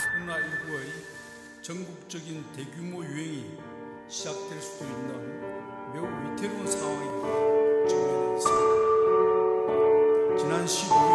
코로나19의 전국적인 대규모 유행이 시작될 수도 있는 매우 위태로운 상황에 직면해 있습니다. 지난 15일